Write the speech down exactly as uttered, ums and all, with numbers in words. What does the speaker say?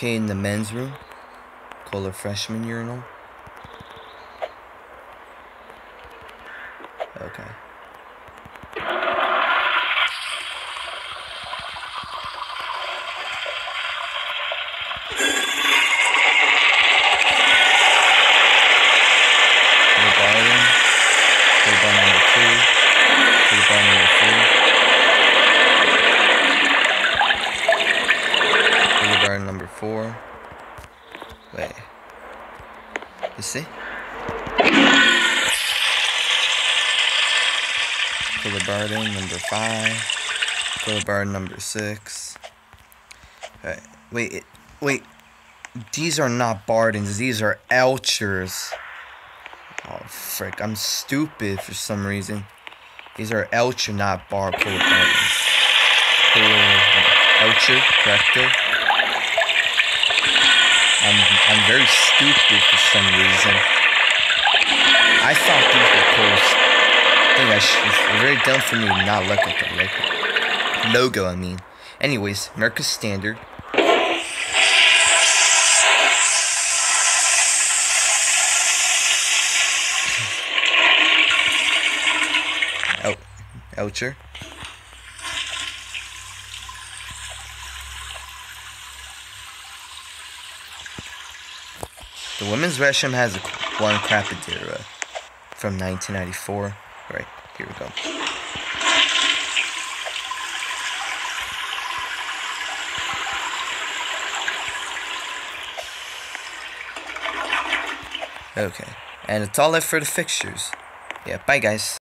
Okay, in the men's room, Kohler freshman urinal. Okay. The garden. The bar number two. The bar number three. The bar number four. Wait. You see? Kohler Barden number five. Kohler Barden number six. Alright, wait, it, wait. These are not Bardens. These are Eljers. Oh frick! I'm stupid for some reason. These are Eljer, not Bar Kohler Bardens. Eljer, Correcto. I'm I'm very stupid for some reason. I thought these were close. I think I should, it's very dumb for me to not look at the like, logo, I mean. Anyways, America's Standard. El Eljer. The women's restroom has one Madera from nineteen ninety-four. Right, here we go. Okay, and it's all left for the fixtures. Yeah, bye guys.